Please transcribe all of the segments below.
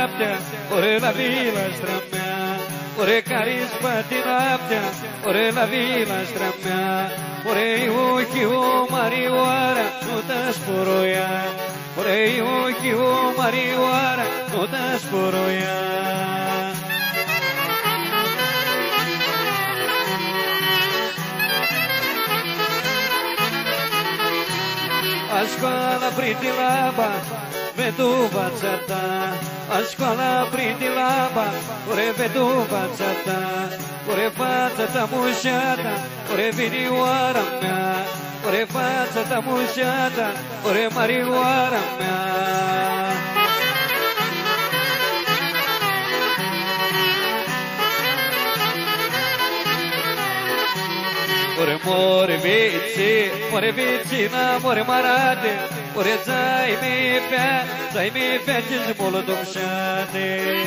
άπια, ωρε λαβίλα στραμμιά. Ωρε καρίσπα την άπια, ωρε λαβίλα στραμμιά. Ωρε ιούχιου μαριουάρα, νούτα σπουροιά. Ωρε ιούχιου μαριουάρα, νούτα σπουροιά. A scola prende laba, veduva zata. A scola prende laba, ore veduva zata. Ore fața ta mușata, ore vinioara mea. Ore fața ta mușata, ore marioara mea. Ore more vicina, more marate. Ore zai mi feciz molodom șate.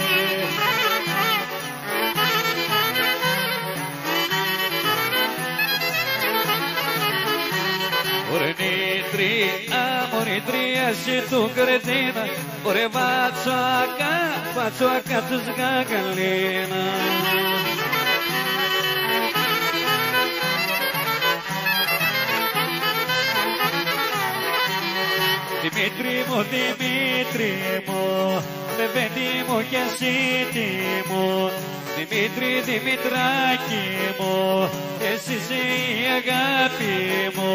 Ore nitri, și tu cretina. Ore vațoaca tu-ți gagalina. Δημήτρη μου, λεβέντη μου και ασίτη μου. Δημητράκη μου, εσύ είσαι η αγάπη μου.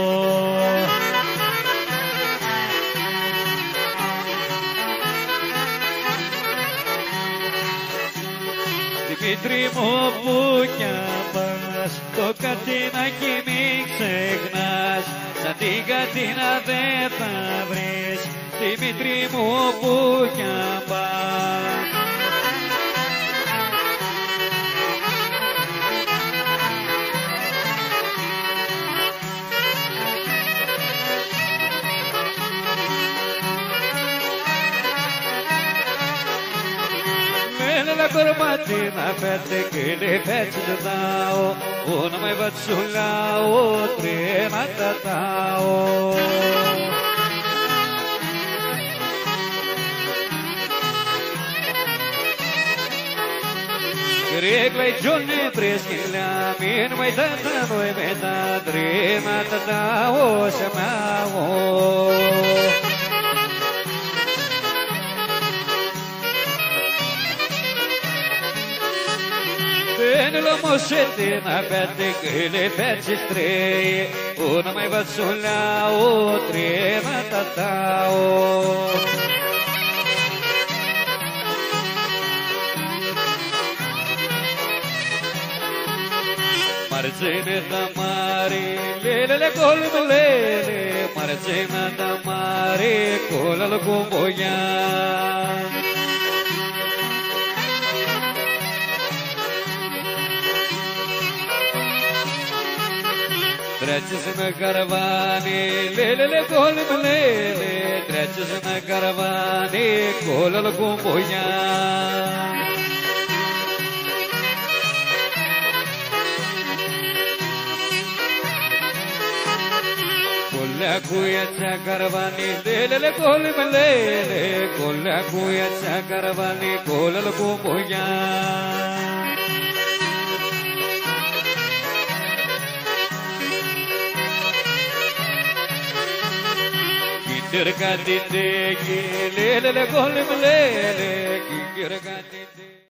Δημήτρη μου που κι αν πας, το κατίνακι μην ξεχνάς. Σαν την κατίνα δεν θα βρεις, Δημήτρη μου που κι αν πας. La corbatina fette che le fece da tao, una mai vazzulao, trema da tao. Regla i giorni preschigliami, in mai tanta noi metà, trema da tao, siamo. Nella moscettina fette che le fece strei, una mai vazzolao, trema tatao. Margine da mare, le colme lele, margine da mare, cola lo comboia. Treceți în caravane, lelele colm lele, treceți în caravane, colul cum boia. Colea cu iațea caravane, lelele colm lele, colea cu iațea caravane, colul cum boia. Kirkatite, lele, golem lele, kirkatite.